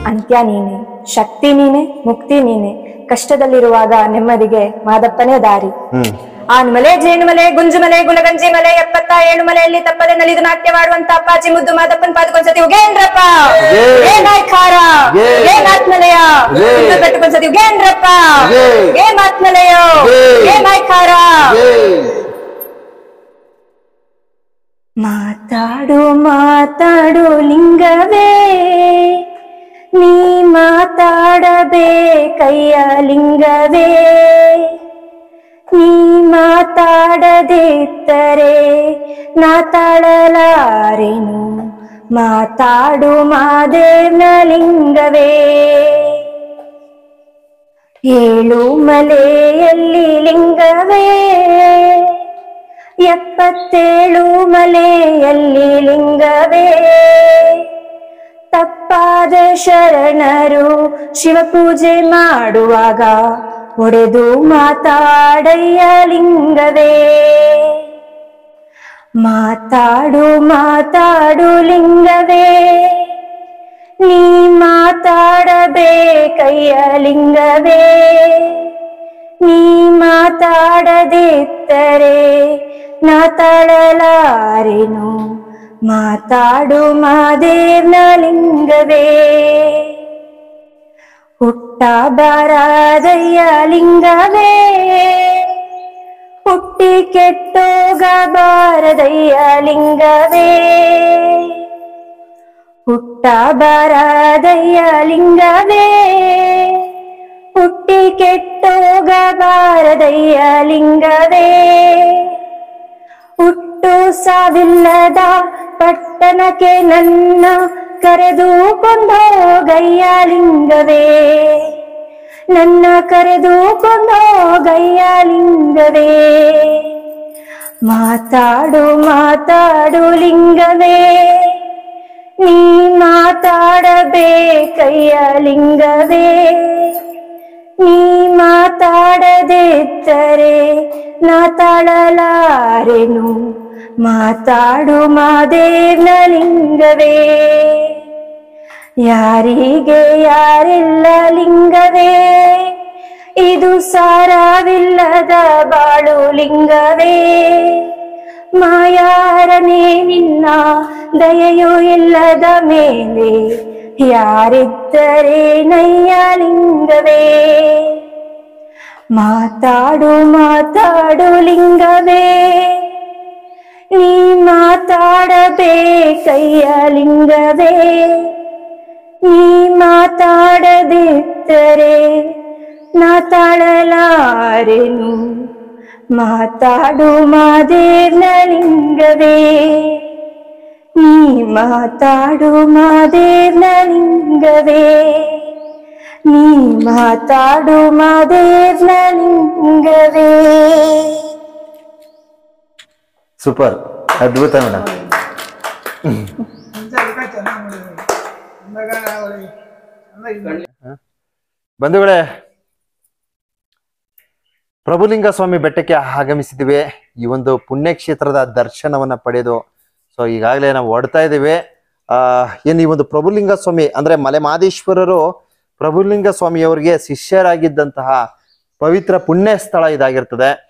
ಅಂತ್ಯ ನೀನೆ, ಶಕ್ತಿ ನೀನೆ, ಮುಕ್ತಿ ನೀನೆ, ಕಷ್ಟದಲ್ಲಿರುವಾಗ ನೆಮ್ಮದಿಗೆ ಮಾದಪ್ಪನೇ ದಾರಿ. ಆನ್ಮಲೆ, ಜೇನುಮಲೆ, ಗುಂಜುಮಲೆ, ಗುಣಗಂಜಿ ಮಲೆ, 77 ಮಲೆಯಲ್ಲಿ ತಪ್ಪದೆ ನಲಿದು ನಾಟ್ಯವಾಡುವಂತ ಅಪ್ಪಾಜಿ ಮುದ್ದು ಮಾದಪ್ಪನ್ ಪಾದಕೊಂದ್ಸತಿ ಉಗೇಂದ್ರಪ್ಪ, ಏ ನಾಯ್ಕಾರ, ಏ ನಾತ್ಮಲೆಯ ಕಟ್ಟುಕೊಂದ್ಸತಿ ಉಗೇಂದ್ರಪ್ಪ, ಏ ಮಾತ್ಮಲೆಯೋ, ಏ ನಾಯ್ಕಾರ. ಮಾತಾಡು ಮಾತಾಡು ಲಿಂಗವೇ, ನೀ ಮಾತಾಡಬೇಕಯ್ಯ ಲಿಂಗವೇ, ನೀ ಮಾತಾಡದಿದ್ದರೆ ನಾ ತಾಳಲಾರೆನು, ಮಾತಾಡು ಮಾದೇವ್ನ ಲಿಂಗವೇ. 7 ಮಲೆಯಲ್ಲಿ ಲಿಂಗವೇ, 77 ಮಲೆಯಲ್ಲಿ ಲಿಂಗವೇ, ತಪ್ಪಾದ ಶರಣರು ಶಿವಪೂಜೆ ಮಾಡುವಾಗ ಒಡೆದು ಮಾತಾಡಯ್ಯ ಲಿಂಗವೇ. ಮಾತಾಡು ಮಾತಾಡು ಲಿಂಗವೇ, ನೀ ಮಾತಾಡಬೇಕಯ್ಯ ಲಿಂಗವೇ, ನೀ ಮಾತಾಡದಿದ್ದರೆ ನಾ ತಾಳಲಾರೆನು, ಮಾತಾಡು ಮಾದೇವ್ನ ಲಿಂಗವೇ. ಹುಟ್ಟ ಬಾರದಯ್ಯ ಲಿಂಗವೇ, ಹುಟ್ಟಿ ಕೆಟ್ಟೋಗಬಾರದಯ್ಯ ಲಿಂಗವೇ, ಹುಟ್ಟ ಬಾರದಯ್ಯ ಲಿಂಗವೇ, ಹುಟ್ಟಿ ಕೆಟ್ಟೋಗಬಾರದಯ್ಯ ಲಿಂಗವೇ. ಹುಟ್ಟು ಸಾವಿಲ್ಲದ ಪಟ್ಟಣಕ್ಕೆ ನನ್ನ ಕರೆದು ಕೊಂದೋಗಯ್ಯ ಲಿಂಗವೇ, ನನ್ನ ಕರೆದು ಕೊಂದೋಗಯ್ಯ ಲಿಂಗವೇ. ಮಾತಾಡು ಮಾತಾಡು ಲಿಂಗವೇ, ನೀ ಮಾತಾಡಬೇಕಯ್ಯ ಲಿಂಗವೇ, ನೀ ಮಾತಾಡದಿದ್ದರೆ ನಾ ತಾಳಲಾರೆನು, ಮಾತಾಡು ಮಾದೇವ್ನ ಲಿಂಗವೇ. ಯಾರಿಗೆ ಯಾರಿಲ್ಲ ಲಿಂಗವೇ, ಇದು ಸಾರವಿಲ್ಲದ ಬಾಳು ಲಿಂಗವೇ. ಮಾಯಾರನೇ ನಿನ್ನ ದಯೆಯೂ ಇಲ್ಲದ ಮೇಲೆ ಯಾರಿದ್ದರೆ ನಯ್ಯ ಲಿಂಗವೇ. ಮಾತಾಡು ಮಾತಾಡು ಲಿಂಗವೇ, ನೀ ಮಾತಾಡಬೇಕಯ್ಯ ಲಿಂಗವೇ, ನೀ ಮಾತಾಡದಿದ್ದರೆ ನಾ ತಾಳಲಾರೆನು, ಮಾತಾಡು ಮಾದೇವ್ನ ಲಿಂಗವೇ, ನೀ ಮಾತಾಡು ಮಾದೇವ್ನ ಲಿಂಗವೇ, ನೀ ಮಾತಾಡು ಮಾದೇವ್ನ ಲಿಂಗವೇ. ಸೂಪರ್, ಅದ್ಭುತ ಮೇಡಮ್. ಬಂಧುಗಳೇ, ಪ್ರಭುಲಿಂಗ ಸ್ವಾಮಿ ಬೆಟ್ಟಕ್ಕೆ ಆಗಮಿಸಿದ್ದೀವಿ. ಈ ಒಂದು ಪುಣ್ಯಕ್ಷೇತ್ರದ ದರ್ಶನವನ್ನ ಪಡೆದು ಸೊ ಈಗಾಗಲೇ ನಾವು ಹೊಡ್ತಾ ಇದ್ದೀವಿ. ಏನು ಈ ಒಂದು ಪ್ರಭುಲಿಂಗ ಸ್ವಾಮಿ ಅಂದ್ರೆ ಮಲೆ ಮಹದೇಶ್ವರರು ಪ್ರಭುಲಿಂಗ ಸ್ವಾಮಿಯವರಿಗೆ ಶಿಷ್ಯರಾಗಿದ್ದಂತಹ ಪವಿತ್ರ ಪುಣ್ಯ ಸ್ಥಳ ಇದಾಗಿರ್ತದೆ.